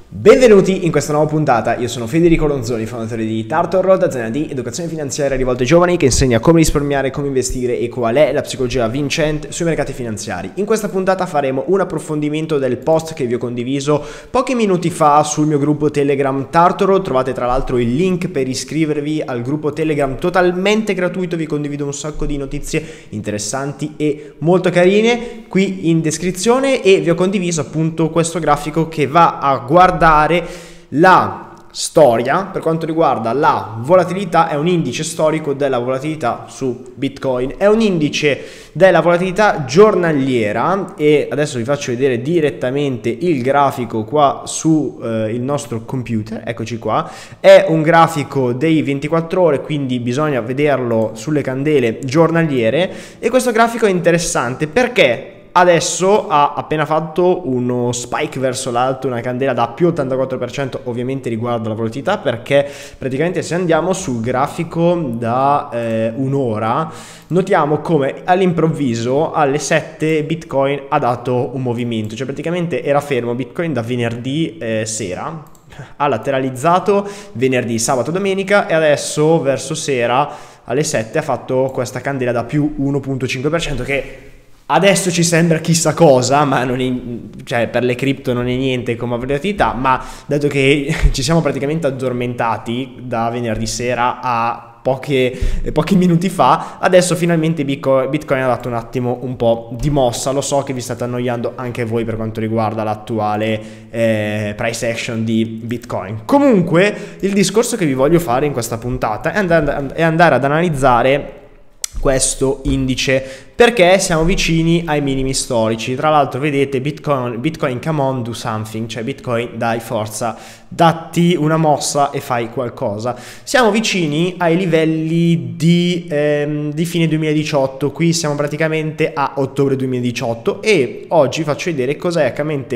Benvenuti in questa nuova puntata, io sono Federico Lonzoni, fondatore di Tartor Road, azienda di educazione finanziaria rivolta ai giovani che insegna come risparmiare, come investire e qual è la psicologia vincente sui mercati finanziari. In questa puntata faremo un approfondimento del post che vi ho condiviso pochi minuti fa sul mio gruppo Telegram Tartor Road. Trovate tra l'altro il link per iscrivervi al gruppo Telegram totalmente gratuito, vi condivido un sacco di notizie interessanti e molto carine qui in descrizione e vi ho condiviso appunto questo grafico che va a guardare la storia per quanto riguarda la volatilità. È un indice storico della volatilità su Bitcoin, è un indice della volatilità giornaliera e adesso vi faccio vedere direttamente il grafico qua su il nostro computer. Eccoci qua, è un grafico dei 24 ore, quindi bisogna vederlo sulle candele giornaliere e questo grafico è interessante perché adesso ha appena fatto uno spike verso l'alto, una candela da più 84%, ovviamente riguardo la volatilità, perché praticamente se andiamo sul grafico da un'ora notiamo come all'improvviso alle 7 Bitcoin ha dato un movimento, cioè praticamente era fermo Bitcoin da venerdì sera, ha lateralizzato venerdì, sabato, domenica e adesso verso sera alle 7 ha fatto questa candela da più 1,5% che adesso ci sembra chissà cosa, ma non è, cioè per le cripto non è niente come volatilità, ma dato che ci siamo praticamente addormentati da venerdì sera a pochi minuti fa, adesso finalmente Bitcoin ha dato un attimo un po' di mossa. Lo so che vi state annoiando anche voi per quanto riguarda l'attuale price action di Bitcoin. Comunque il discorso che vi voglio fare in questa puntata è andare ad analizzare questo indice perché siamo vicini ai minimi storici. Tra l'altro vedete Bitcoin come on, do something, cioè Bitcoin dai forza, datti una mossa e fai qualcosa. Siamo vicini ai livelli di fine 2018, qui siamo praticamente a ottobre 2018 e oggi faccio vedere cosa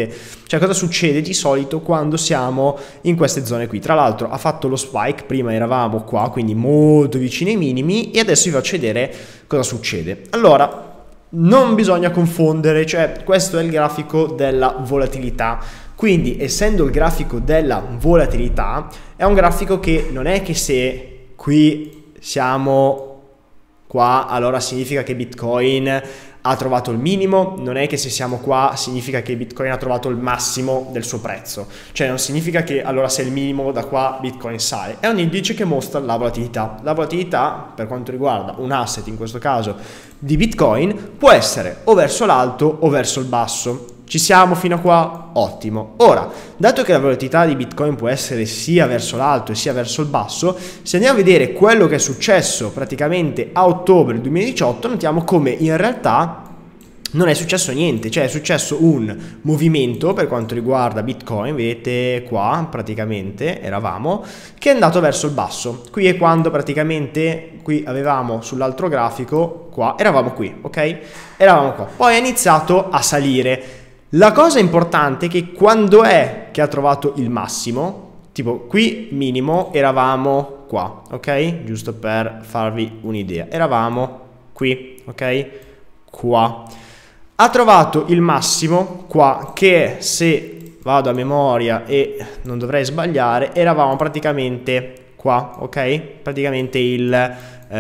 succede di solito quando siamo in queste zone qui. Tra l'altro ha fatto lo spike, prima eravamo qua quindi molto vicini ai minimi e adesso vi faccio vedere cosa succede. Allora, non bisogna confondere, cioè questo è il grafico della volatilità, quindi essendo il grafico della volatilità è un grafico che non è che se qui siamo qua allora significa che Bitcoin ha trovato il minimo, non è che se siamo qua significa che Bitcoin ha trovato il massimo del suo prezzo, cioè non significa che allora se è il minimo da qua Bitcoin sale, è un indice che mostra la volatilità. La volatilità per quanto riguarda un asset, in questo caso di Bitcoin, può essere o verso l'alto o verso il basso. Ci siamo fino a qua? Ottimo. Ora, dato che la volatilità di Bitcoin può essere sia verso l'alto e sia verso il basso, se andiamo a vedere quello che è successo praticamente a ottobre 2018, notiamo come in realtà non è successo niente, cioè è successo un movimento per quanto riguarda Bitcoin, vedete qua praticamente eravamo, che è andato verso il basso. Qui è quando praticamente, qui avevamo sull'altro grafico, qua eravamo qui, ok? Eravamo qua, poi è iniziato a salire. La cosa importante è che quando è che ha trovato il massimo, tipo qui minimo eravamo qua, ok? Giusto per farvi un'idea, eravamo qui, ok? Qua. Ha trovato il massimo qua che se vado a memoria e non dovrei sbagliare eravamo praticamente qua, ok? Praticamente il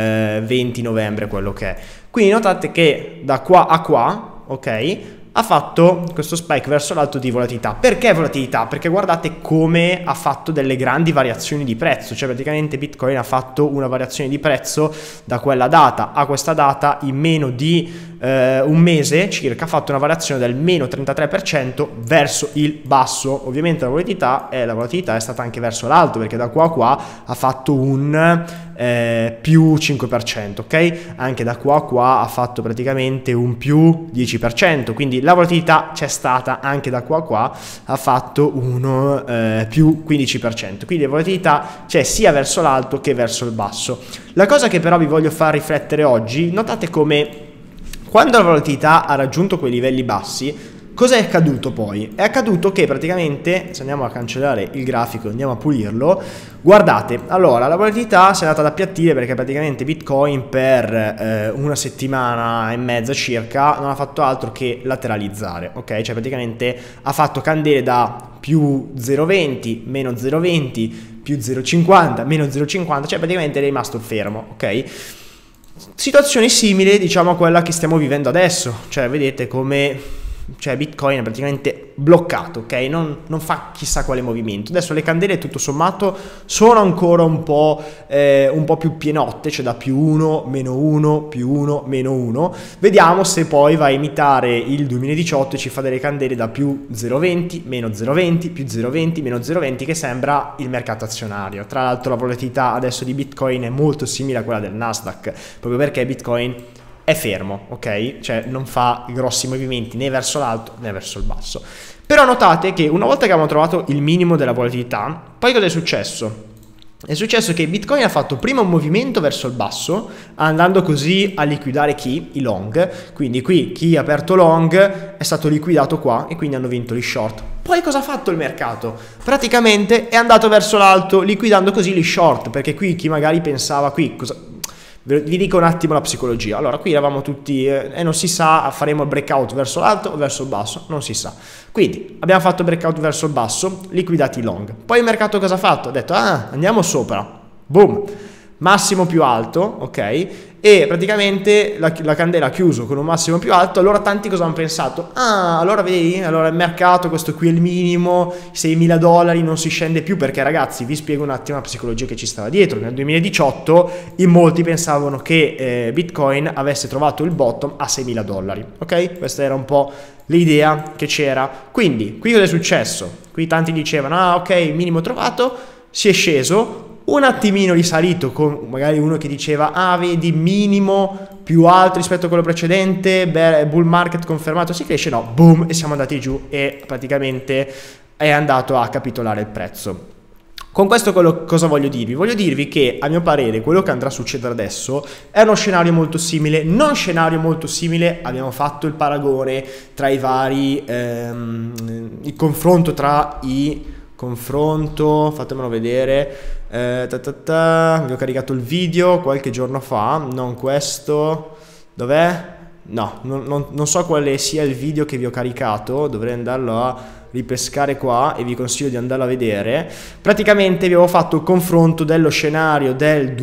20 novembre quello che è. Quindi notate che da qua a qua, ok? Ha fatto questo spike verso l'alto di volatilità. Perché volatilità? Perché guardate come ha fatto delle grandi variazioni di prezzo, cioè praticamente Bitcoin ha fatto una variazione di prezzo da quella data a questa data in meno di un mese circa, ha fatto una variazione del meno 33% verso il basso. Ovviamente la volatilità è stata anche verso l'alto perché da qua a qua ha fatto un più 5%, ok? Anche da qua a qua ha fatto praticamente un più 10%, quindi la volatilità c'è stata anche da qua a qua, ha fatto un più 15%, quindi la volatilità c'è sia verso l'alto che verso il basso. La cosa che però vi voglio far riflettere oggi, notate come quando la volatilità ha raggiunto quei livelli bassi cosa è accaduto poi? È accaduto che praticamente, se andiamo a cancellare il grafico e andiamo a pulirlo, guardate, allora la volatilità si è andata ad appiattire perché praticamente Bitcoin per una settimana e mezza circa non ha fatto altro che lateralizzare, ok? Cioè praticamente ha fatto candele da più 0,20, meno 0,20, più 0,50, meno 0,50, cioè praticamente è rimasto fermo, ok? Situazione simile, diciamo, a quella che stiamo vivendo adesso, cioè vedete come Bitcoin è praticamente bloccato, ok? Non fa chissà quale movimento. Adesso le candele tutto sommato sono ancora un po' più pienotte, cioè da più 1, meno 1, più 1, meno 1. Vediamo se poi va a imitare il 2018 e ci fa delle candele da più 0,20, meno 0,20, più 0,20, meno 0,20, che sembra il mercato azionario. Tra l'altro la volatilità adesso di Bitcoin è molto simile a quella del Nasdaq, proprio perché Bitcoin è fermo, ok? Cioè non fa grossi movimenti né verso l'alto né verso il basso. Però notate che una volta che abbiamo trovato il minimo della volatilità, poi cosa è successo? È successo che Bitcoin ha fatto prima un movimento verso il basso, andando così a liquidare chi? I long. Quindi qui chi ha aperto long è stato liquidato qua e quindi hanno vinto gli short. Poi cosa ha fatto il mercato? Praticamente è andato verso l'alto, liquidando così gli short, perché qui chi magari pensava vi dico un attimo la psicologia. Allora, qui eravamo tutti e non si sa, faremo il breakout verso l'alto o verso il basso, non si sa. Quindi abbiamo fatto il breakout verso il basso, liquidati long. Poi il mercato cosa ha fatto? Ha detto, andiamo sopra, boom, massimo più alto, ok? E praticamente la candela ha chiuso con un massimo più alto. Allora tanti cosa hanno pensato? Allora vedi, allora il mercato, questo qui è il minimo, $6.000 non si scende più, perché ragazzi vi spiego un attimo la psicologia che ci stava dietro. Nel 2018 in molti pensavano che Bitcoin avesse trovato il bottom a $6.000, ok? Questa era un po' l'idea che c'era. Quindi qui cosa è successo? Qui tanti dicevano, ok, minimo trovato, si è sceso, un attimino risalito, con magari uno che diceva vedi minimo più alto rispetto a quello precedente, bull market confermato, si cresce, no, boom, e siamo andati giù e praticamente è andato a capitolare il prezzo. Con questo cosa voglio dirvi? Voglio dirvi che a mio parere quello che andrà a succedere adesso è uno scenario molto simile, non scenario molto simile, abbiamo fatto il paragone tra i vari, il confronto tra i fatemelo vedere, vi ho caricato il video qualche giorno fa, non questo, dov'è? No, non so quale sia il video che vi ho caricato, dovrei andarlo a ripescare qua e vi consiglio di andarlo a vedere. Praticamente vi avevo fatto il confronto dello scenario del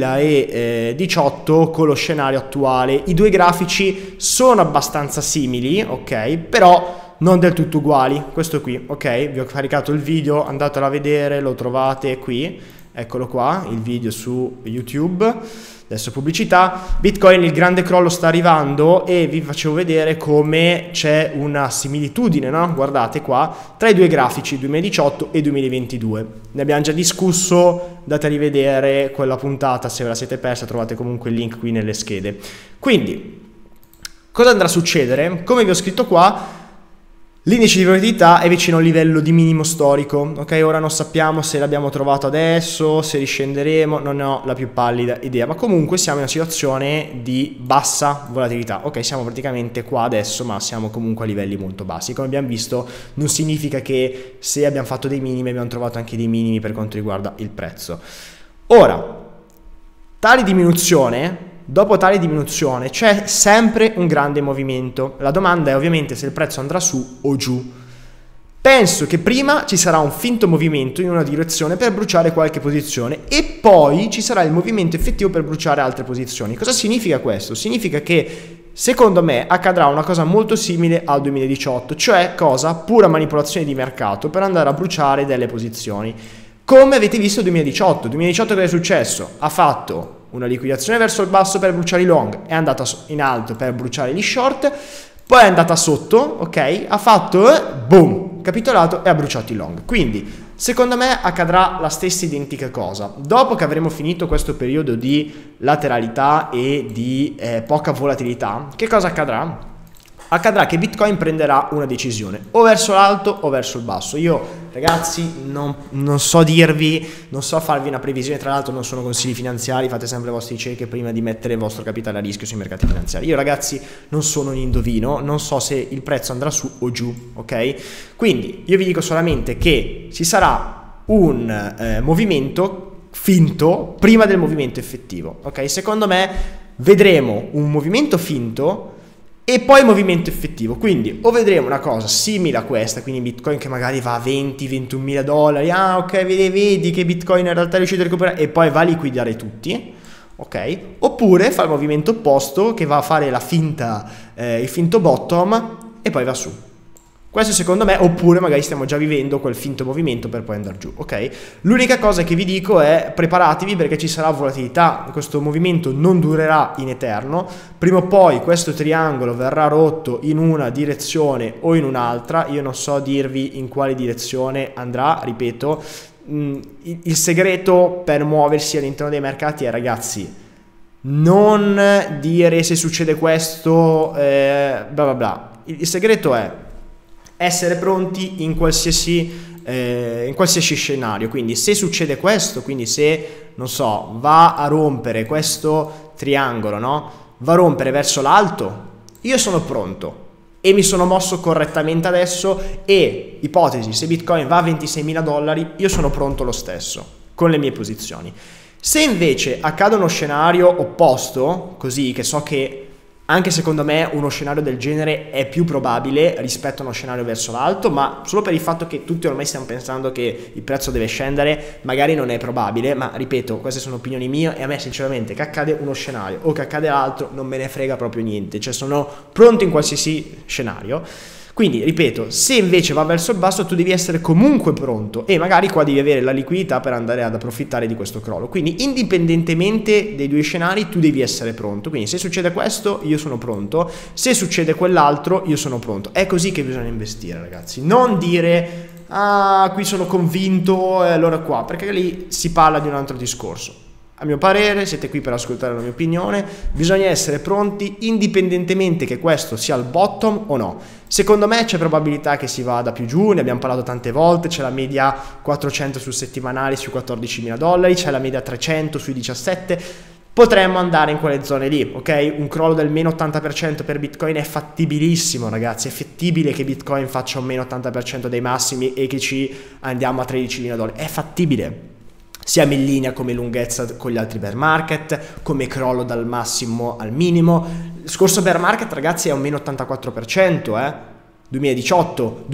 2018 con lo scenario attuale. I due grafici sono abbastanza simili, ok? Però non del tutto uguali, questo qui, ok? Vi ho caricato il video, andatelo a vedere, lo trovate qui, eccolo qua, il video su YouTube. Adesso pubblicità. Bitcoin, il grande crollo sta arrivando e vi facevo vedere come c'è una similitudine, no? Guardate qua, tra i due grafici 2018 e 2022. Ne abbiamo già discusso, andate a rivedere quella puntata, se ve la siete persa trovate comunque il link qui nelle schede. Quindi, cosa andrà a succedere? Come vi ho scritto qua, l'indice di volatilità è vicino al livello di minimo storico, ok? Ora non sappiamo se l'abbiamo trovato adesso, se riscenderemo, non ne ho la più pallida idea, ma comunque siamo in una situazione di bassa volatilità, ok? Siamo praticamente qua adesso, ma siamo comunque a livelli molto bassi. Come abbiamo visto, non significa che se abbiamo fatto dei minimi abbiamo trovato anche dei minimi per quanto riguarda il prezzo. Ora, tale diminuzione... Dopo tale diminuzione c'è sempre un grande movimento. La domanda è ovviamente se il prezzo andrà su o giù. Penso che prima ci sarà un finto movimento in una direzione per bruciare qualche posizione e poi ci sarà il movimento effettivo per bruciare altre posizioni. Cosa significa questo? Significa che secondo me accadrà una cosa molto simile al 2018, cioè cosa? Pura manipolazione di mercato per andare a bruciare delle posizioni. Come avete visto nel 2018. 2018 cosa è successo? Ha fatto una liquidazione verso il basso per bruciare i long, è andata in alto per bruciare gli short, poi è andata sotto, ok? Ha fatto boom, capitolato e ha bruciato i long. Quindi, secondo me accadrà la stessa identica cosa. Dopo che avremo finito questo periodo di lateralità e di poca volatilità, che cosa accadrà? Accadrà che Bitcoin prenderà una decisione, o verso l'alto o verso il basso. Io ragazzi, non so dirvi, non so farvi una previsione, tra l'altro non sono consigli finanziari, fate sempre le vostre ricerche prima di mettere il vostro capitale a rischio sui mercati finanziari. Io ragazzi non sono un indovino, non so se il prezzo andrà su o giù, ok? Quindi io vi dico solamente che ci sarà un movimento finto prima del movimento effettivo, ok? Secondo me vedremo un movimento finto e poi il movimento effettivo, quindi o vedremo una cosa simile a questa, quindi Bitcoin che magari va a 20-21 mila dollari, ah ok, vedi che Bitcoin in realtà è riuscito a recuperare e poi va a liquidare tutti, ok? Oppure fa il movimento opposto che va a fare la finta, il finto bottom e poi va su. Questo secondo me, oppure magari stiamo già vivendo quel finto movimento per poi andare giù, ok? L'unica cosa che vi dico è preparatevi perché ci sarà volatilità, questo movimento non durerà in eterno, prima o poi questo triangolo verrà rotto in una direzione o in un'altra, io non so dirvi in quale direzione andrà, ripeto, il segreto per muoversi all'interno dei mercati è, ragazzi, non dire se succede questo, bla bla bla, il segreto è essere pronti in qualsiasi scenario, quindi se succede questo, quindi se, non so, va a rompere questo triangolo, no? Va a rompere verso l'alto, io sono pronto e mi sono mosso correttamente adesso e, ipotesi, se Bitcoin va a 26.000 dollari, io sono pronto lo stesso, con le mie posizioni. Se invece accade uno scenario opposto, così che so che anche secondo me uno scenario del genere è più probabile rispetto a uno scenario verso l'alto, ma solo per il fatto che tutti ormai stiamo pensando che il prezzo deve scendere, magari non è probabile, ma ripeto, queste sono opinioni mie e a me sinceramente che accade uno scenario o che accade l'altro non me ne frega proprio niente, cioè sono pronto in qualsiasi scenario. Quindi, ripeto, se invece va verso il basso tu devi essere comunque pronto e magari qua devi avere la liquidità per andare ad approfittare di questo crollo. Quindi, indipendentemente dei due scenari, tu devi essere pronto. Quindi, se succede questo, io sono pronto. Se succede quell'altro, io sono pronto. È così che bisogna investire, ragazzi. Non dire, ah, qui sono convinto e allora qua, perché lì si parla di un altro discorso. A mio parere, siete qui per ascoltare la mia opinione, bisogna essere pronti indipendentemente che questo sia il bottom o no. Secondo me c'è probabilità che si vada più giù, ne abbiamo parlato tante volte, c'è la media 400 sul settimanale sui 14.000 dollari, c'è la media 300 sui 17, potremmo andare in quelle zone lì, ok? Un crollo del meno 80% per Bitcoin è fattibilissimo, ragazzi, è fattibile che Bitcoin faccia un meno 80% dei massimi e che ci andiamo a 13.000 dollari, è fattibile. Siamo in linea come lunghezza con gli altri bear market, come crollo dal massimo al minimo. Il scorso bear market, ragazzi, è un meno 84%, 2018,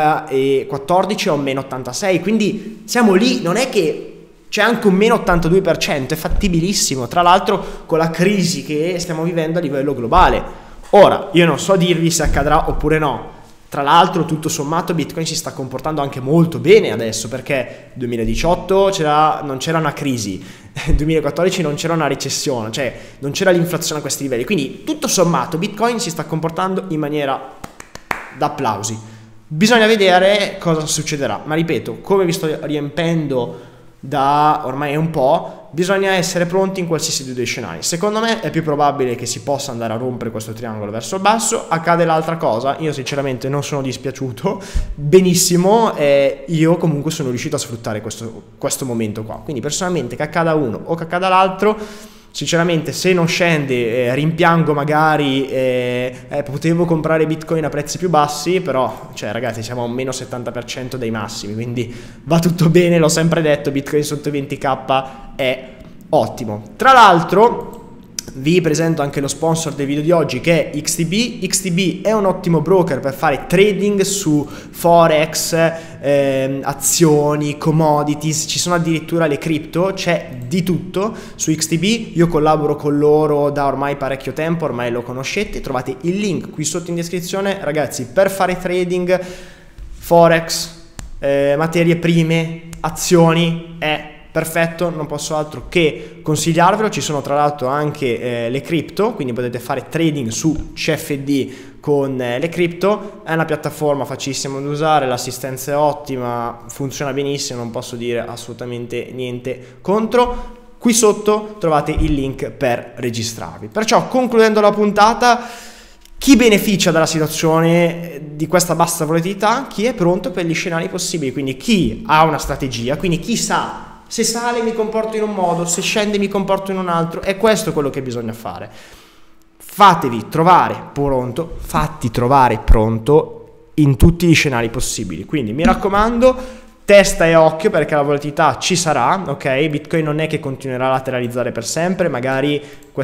2014 è un meno 86%, quindi siamo lì, non è che c'è anche un meno 82%, è fattibilissimo, tra l'altro con la crisi che stiamo vivendo a livello globale. Ora, io non so dirvi se accadrà oppure no. Tra l'altro, tutto sommato, Bitcoin si sta comportando anche molto bene adesso, perché 2018 non c'era una crisi, 2014 non c'era una recessione, cioè non c'era l'inflazione a questi livelli, quindi tutto sommato Bitcoin si sta comportando in maniera da applausi. Bisogna vedere cosa succederà, ma ripeto, come vi sto riempendo da ormai un po', bisogna essere pronti in qualsiasi dei due scenari. Secondo me è più probabile che si possa andare a rompere questo triangolo verso il basso. Accade l'altra cosa, io sinceramente non sono dispiaciuto, benissimo, io comunque sono riuscito a sfruttare questo momento qua, quindi personalmente che accada uno o che accada l'altro, sinceramente se non scende rimpiango magari potevo comprare Bitcoin a prezzi più bassi, però cioè ragazzi siamo a un meno 70% dei massimi, quindi va tutto bene, l'ho sempre detto, Bitcoin sotto 20k è ottimo. Tra l'altro vi presento anche lo sponsor del video di oggi, che è XTB. XTB è un ottimo broker per fare trading su forex, azioni, commodities, ci sono addirittura le cripto, c'è di tutto su XTB. Io collaboro con loro da ormai parecchio tempo, ormai lo conoscete, trovate il link qui sotto in descrizione, ragazzi, per fare trading, forex, materie prime, azioni, è perfetto, non posso altro che consigliarvelo. Ci sono tra l'altro anche le cripto, quindi potete fare trading su CFD con le cripto. È una piattaforma facilissima da usare, l'assistenza è ottima, funziona benissimo, non posso dire assolutamente niente contro. Qui sotto trovate il link per registrarvi. Perciò, concludendo la puntata, Chi beneficia dalla situazione di questa bassa volatilità? Chi è pronto per gli scenari possibili, quindi chi ha una strategia, quindi chi sa, se sale mi comporto in un modo, se scende mi comporto in un altro, è questo quello che bisogna fare. Fatti trovare pronto in tutti gli scenari possibili, quindi mi raccomando, testa e occhio perché la volatilità ci sarà, ok? Bitcoin non è che continuerà a lateralizzare per sempre, magari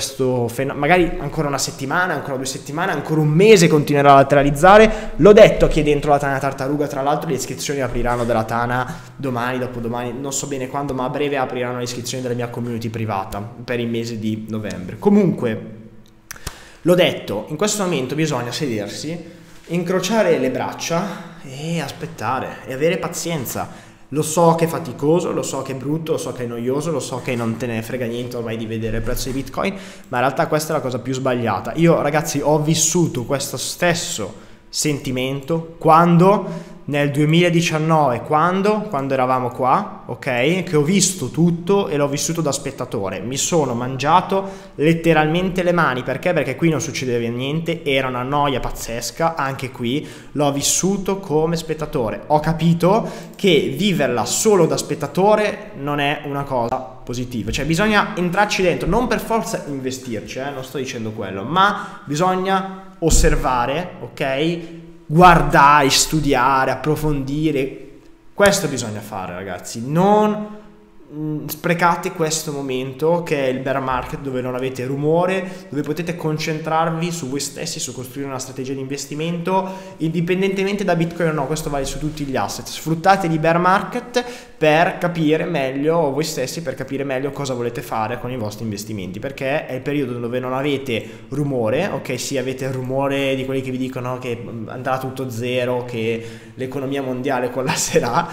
ancora una settimana, ancora 2 settimane, ancora un mese continuerà a lateralizzare. L'ho detto a chi è dentro la Tana Tartaruga, tra l'altro le iscrizioni apriranno della Tana domani, dopodomani, non so bene quando, ma a breve apriranno le iscrizioni della mia community privata per il mese di novembre. Comunque, l'ho detto, in questo momento bisogna sedersi, incrociare le braccia e aspettare e avere pazienza. Lo so che è faticoso, lo so che è brutto, lo so che è noioso, lo so che non te ne frega niente ormai di vedere il prezzo di Bitcoin, ma in realtà questa è la cosa più sbagliata. Io, ragazzi, ho vissuto questo stesso sentimento quando nel 2019, quando eravamo qua, ok, che ho visto tutto e l'ho vissuto da spettatore, mi sono mangiato letteralmente le mani. Perché qui non succedeva niente, era una noia pazzesca, anche qui l'ho vissuto come spettatore, ho capito che viverla solo da spettatore non è una cosa positiva, cioè bisogna entrarci dentro, non per forza investirci, non sto dicendo quello, ma bisogna osservare, ok, guardare, studiare, approfondire. Questo bisogna fare, ragazzi. Non sprecate questo momento che è il bear market, dove non avete rumore, dove potete concentrarvi su voi stessi, su costruire una strategia di investimento indipendentemente da Bitcoin o no. Questo vale su tutti gli asset. Sfruttate il bear market per capire meglio voi stessi, per capire meglio cosa volete fare con i vostri investimenti, perché è il periodo dove non avete rumore, ok? Sì, avete il rumore di quelli che vi dicono che andrà tutto zero, che l'economia mondiale collasserà.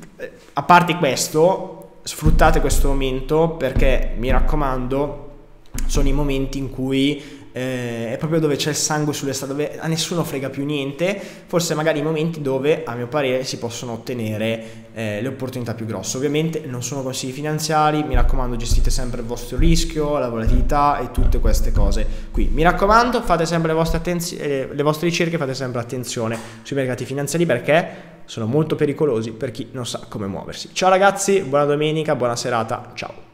A parte questo, sfruttate questo momento perché, mi raccomando, sono i momenti in cui è proprio dove c'è il sangue sulle strade, dove a nessuno frega più niente, forse magari i momenti dove, a mio parere, si possono ottenere le opportunità più grosse. Ovviamente non sono consigli finanziari, mi raccomando, gestite sempre il vostro rischio, la volatilità e tutte queste cose qui. Mi raccomando, fate sempre le vostre ricerche, fate sempre attenzione sui mercati finanziari perché sono molto pericolosi per chi non sa come muoversi. Ciao ragazzi, buona domenica, buona serata, ciao.